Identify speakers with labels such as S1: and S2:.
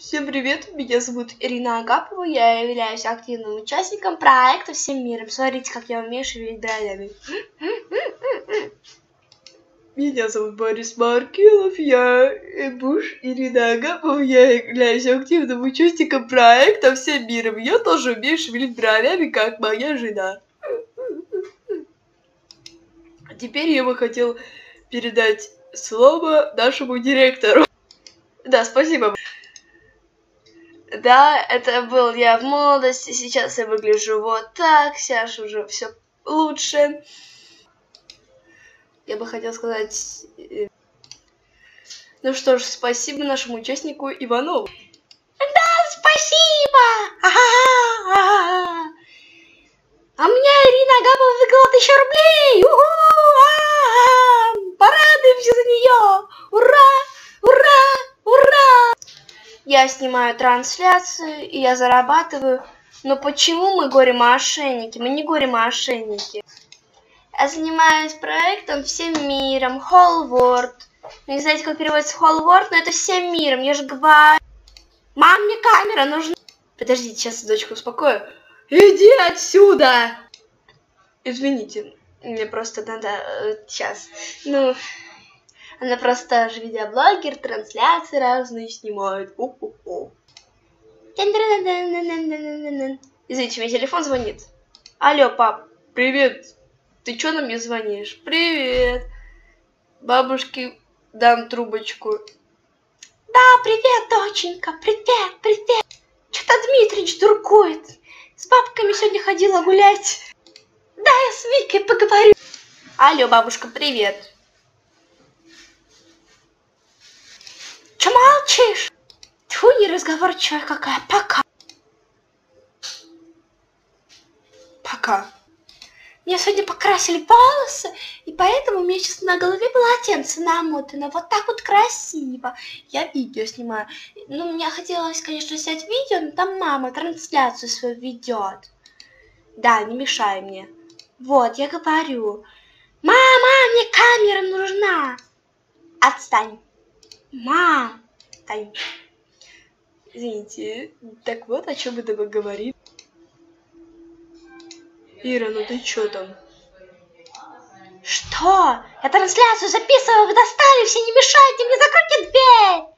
S1: Всем привет, меня зовут Ирина Агапова, я являюсь активным участником проекта «Всем миром». Смотрите, как я умею шевелить бровями. Меня зовут Борис Маркелов, я муж Ирины Агапова, я являюсь активным участником проекта «Всем миром». Я тоже умею шевелить бровями, как моя жена. А теперь я бы хотел передать слово нашему директору. Да, спасибо. Да, это был я в молодости, сейчас я выгляжу вот так, сейчас уже все лучше. Я бы хотел сказать... Ну что ж, спасибо нашему участнику Иванову. Да, спасибо! А у меня Ирина Агапова выиграла 1000 рублей! Порадуемся за нее! Ура! Ура! Ура! Я снимаю трансляцию, и я зарабатываю. Но почему мы горе-мошенники? Мы не горе-мошенники. Я занимаюсь проектом «Всем миром», Whole World. Не знаете, как переводится Whole World, но это «Всем миром». Я же говорю... Мам, мне камера нужна. Подождите, сейчас дочку успокою. Иди отсюда! Извините, мне просто надо... Сейчас. Ну... Она просто же видеоблогер, трансляции разные снимает. Извините, мне телефон звонит. Алло, пап, привет. Ты чё на мне звонишь? Привет. Бабушке дам трубочку. Да, привет, доченька, привет, привет. Что-то Дмитрич дуркует. С бабками сегодня ходила гулять. Да, я с Викой поговорю. Алло, бабушка, привет. Че молчишь? Тьфу, неразговорчивая какая. Пока. Пока. Мне сегодня покрасили волосы, и поэтому у меня сейчас на голове полотенце намотано. Вот так вот красиво. Я видео снимаю. Ну, мне хотелось, конечно, снять видео, но там мама трансляцию свою ведет. Да, не мешай мне. Вот, я говорю. Мама, мне камера нужна. Отстань. Мам, Тань. Извините, так вот о чем мы тобой говорим. Ира, ну ты чё там? Что? Я трансляцию записываю, вы достали, все не мешайте мне, закройте дверь!